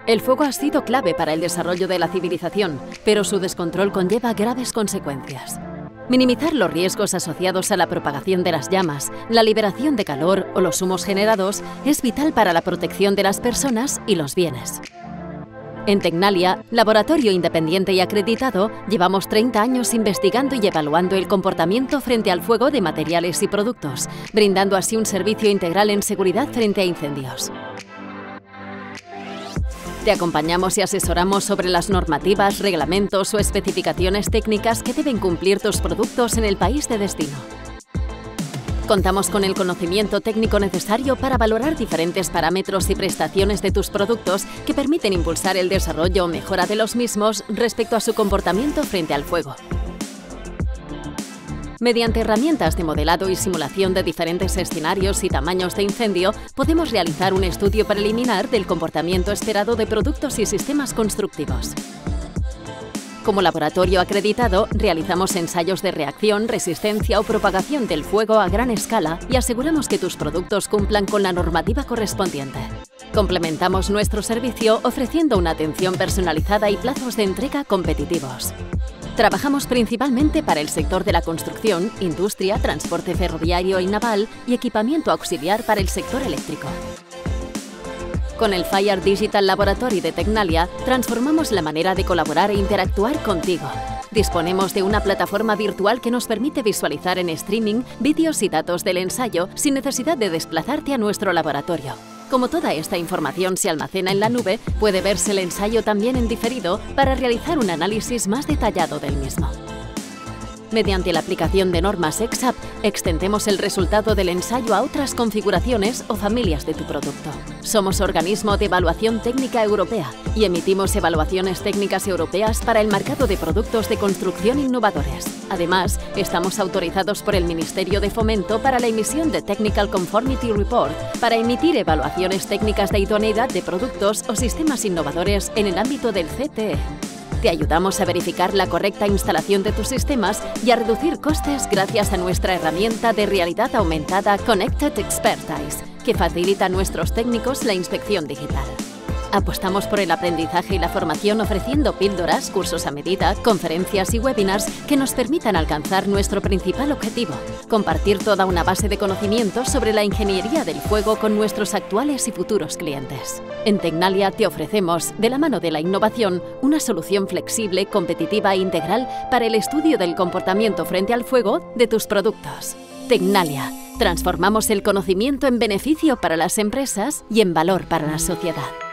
El fuego ha sido clave para el desarrollo de la civilización, pero su descontrol conlleva graves consecuencias. Minimizar los riesgos asociados a la propagación de las llamas, la liberación de calor o los humos generados es vital para la protección de las personas y los bienes. En Tecnalia, laboratorio independiente y acreditado, llevamos 30 años investigando y evaluando el comportamiento frente al fuego de materiales y productos, brindando así un servicio integral en seguridad frente a incendios. Te acompañamos y asesoramos sobre las normativas, reglamentos o especificaciones técnicas que deben cumplir tus productos en el país de destino. Contamos con el conocimiento técnico necesario para valorar diferentes parámetros y prestaciones de tus productos que permiten impulsar el desarrollo o mejora de los mismos respecto a su comportamiento frente al fuego. Mediante herramientas de modelado y simulación de diferentes escenarios y tamaños de incendio, podemos realizar un estudio preliminar del comportamiento esperado de productos y sistemas constructivos. Como laboratorio acreditado, realizamos ensayos de reacción, resistencia o propagación del fuego a gran escala y aseguramos que tus productos cumplan con la normativa correspondiente. Complementamos nuestro servicio ofreciendo una atención personalizada y plazos de entrega competitivos. Trabajamos principalmente para el sector de la construcción, industria, transporte ferroviario y naval y equipamiento auxiliar para el sector eléctrico. Con el Fire Digital Laboratory de Tecnalia, transformamos la manera de colaborar e interactuar contigo. Disponemos de una plataforma virtual que nos permite visualizar en streaming vídeos y datos del ensayo sin necesidad de desplazarte a nuestro laboratorio. Como toda esta información se almacena en la nube, puede verse el ensayo también en diferido para realizar un análisis más detallado del mismo. Mediante la aplicación de normas EXAP, extendemos el resultado del ensayo a otras configuraciones o familias de tu producto. Somos organismo de evaluación técnica europea y emitimos evaluaciones técnicas europeas para el mercado de productos de construcción innovadores. Además, estamos autorizados por el Ministerio de Fomento para la emisión de Technical Conformity Report para emitir evaluaciones técnicas de idoneidad de productos o sistemas innovadores en el ámbito del CTE. Te ayudamos a verificar la correcta instalación de tus sistemas y a reducir costes gracias a nuestra herramienta de realidad aumentada Connected Expertise, que facilita a nuestros técnicos la inspección digital. Apostamos por el aprendizaje y la formación ofreciendo píldoras, cursos a medida, conferencias y webinars que nos permitan alcanzar nuestro principal objetivo: compartir toda una base de conocimientos sobre la ingeniería del fuego con nuestros actuales y futuros clientes. En Tecnalia te ofrecemos, de la mano de la innovación, una solución flexible, competitiva e integral para el estudio del comportamiento frente al fuego de tus productos. Tecnalia. Transformamos el conocimiento en beneficio para las empresas y en valor para la sociedad.